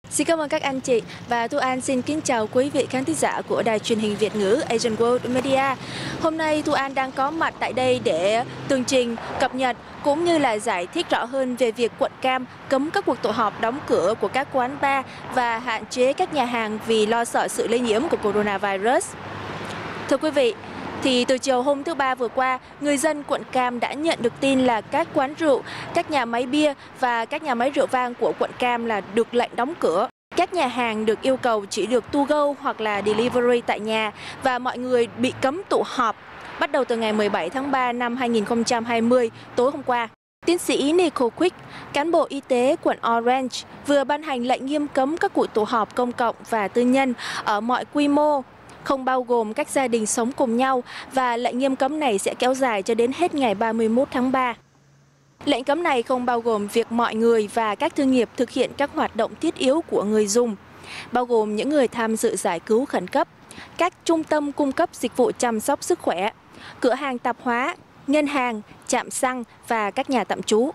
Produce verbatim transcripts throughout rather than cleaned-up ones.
Xin cảm ơn các anh chị và Thu An xin kính chào quý vị khán thính giả của đài truyền hình Việt ngữ Asian World Media. Hôm nay Thu An đang có mặt tại đây để tường trình, cập nhật cũng như là giải thích rõ hơn về việc quận Cam cấm các cuộc tụ họp, đóng cửa của các quán bar và hạn chế các nhà hàng vì lo sợ sự lây nhiễm của coronavirus. Thưa quý vị, thì từ chiều hôm thứ Ba vừa qua, người dân quận Cam đã nhận được tin là các quán rượu, các nhà máy bia và các nhà máy rượu vang của quận Cam là được lệnh đóng cửa. Các nhà hàng được yêu cầu chỉ được to go hoặc là delivery tại nhà và mọi người bị cấm tụ họp bắt đầu từ ngày mười bảy tháng ba năm hai nghìn không trăm hai mươi, tối hôm qua. Tiến sĩ Nicole Quick, cán bộ y tế quận Orange, vừa ban hành lệnh nghiêm cấm các cuộc tụ họp công cộng và tư nhân ở mọi quy mô, không bao gồm các gia đình sống cùng nhau, và lệnh nghiêm cấm này sẽ kéo dài cho đến hết ngày ba mươi mốt tháng ba. Lệnh cấm này không bao gồm việc mọi người và các thương nghiệp thực hiện các hoạt động thiết yếu của người dùng, bao gồm những người tham dự giải cứu khẩn cấp, các trung tâm cung cấp dịch vụ chăm sóc sức khỏe, cửa hàng tạp hóa, ngân hàng, trạm xăng và các nhà tạm trú.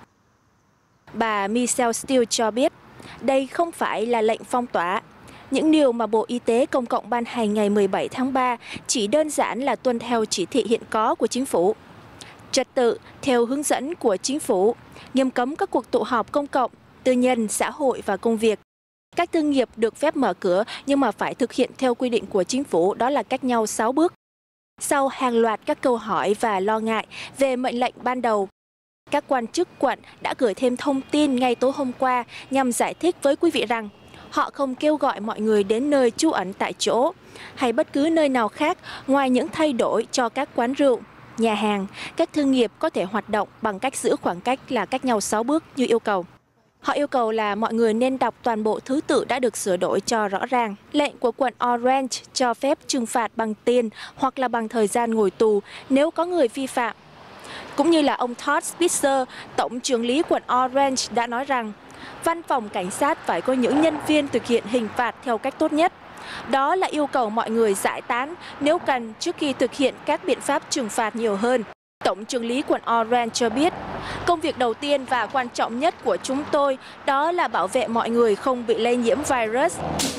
Bà Michelle Steele cho biết, đây không phải là lệnh phong tỏa. Những điều mà Bộ Y tế Công cộng ban hành ngày mười bảy tháng ba chỉ đơn giản là tuân theo chỉ thị hiện có của chính phủ. Trật tự theo hướng dẫn của chính phủ, nghiêm cấm các cuộc tụ họp công cộng, tư nhân, xã hội và công việc. Các thương nghiệp được phép mở cửa nhưng mà phải thực hiện theo quy định của chính phủ, đó là cách nhau sáu bước. Sau hàng loạt các câu hỏi và lo ngại về mệnh lệnh ban đầu, các quan chức quận đã gửi thêm thông tin ngay tối hôm qua nhằm giải thích với quý vị rằng họ không kêu gọi mọi người đến nơi trú ẩn tại chỗ hay bất cứ nơi nào khác ngoài những thay đổi cho các quán rượu, nhà hàng, các thương nghiệp có thể hoạt động bằng cách giữ khoảng cách là cách nhau sáu bước như yêu cầu. Họ yêu cầu là mọi người nên đọc toàn bộ thứ tự đã được sửa đổi cho rõ ràng. Lệnh của quận Orange cho phép trừng phạt bằng tiền hoặc là bằng thời gian ngồi tù nếu có người vi phạm. Cũng như là ông Todd Spitzer, tổng chưởng lý quận Orange đã nói rằng văn phòng cảnh sát phải có những nhân viên thực hiện hình phạt theo cách tốt nhất. Đó là yêu cầu mọi người giải tán nếu cần trước khi thực hiện các biện pháp trừng phạt nhiều hơn. Tổng chưởng lý quận Orange cho biết, công việc đầu tiên và quan trọng nhất của chúng tôi đó là bảo vệ mọi người không bị lây nhiễm virus.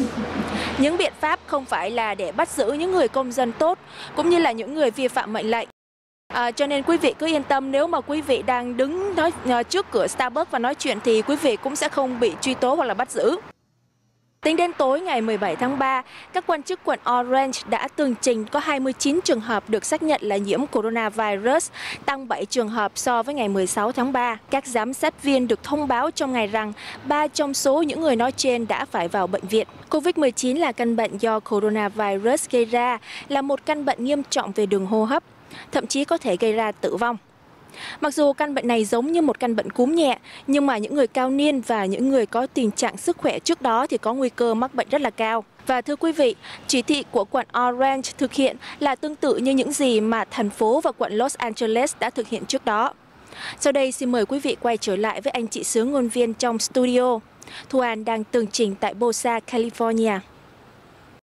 Những biện pháp không phải là để bắt giữ những người công dân tốt, cũng như là những người vi phạm mệnh lệnh. À, cho nên quý vị cứ yên tâm, nếu mà quý vị đang đứng nói, trước cửa Starbucks và nói chuyện thì quý vị cũng sẽ không bị truy tố hoặc là bắt giữ. Tính đến tối ngày mười bảy tháng ba, các quan chức quận Orange đã tường trình có hai mươi chín trường hợp được xác nhận là nhiễm coronavirus, tăng bảy trường hợp so với ngày mười sáu tháng ba. Các giám sát viên được thông báo trong ngày rằng ba trong số những người nói trên đã phải vào bệnh viện. Covid mười chín là căn bệnh do coronavirus gây ra, là một căn bệnh nghiêm trọng về đường hô hấp, thậm chí có thể gây ra tử vong. Mặc dù căn bệnh này giống như một căn bệnh cúm nhẹ, nhưng mà những người cao niên và những người có tình trạng sức khỏe trước đó thì có nguy cơ mắc bệnh rất là cao. Và thưa quý vị, chỉ thị của quận Orange thực hiện là tương tự như những gì mà thành phố và quận Los Angeles đã thực hiện trước đó. Sau đây xin mời quý vị quay trở lại với anh chị sướng ngôn viên trong studio. Thu An đang tường trình tại Bosa, California.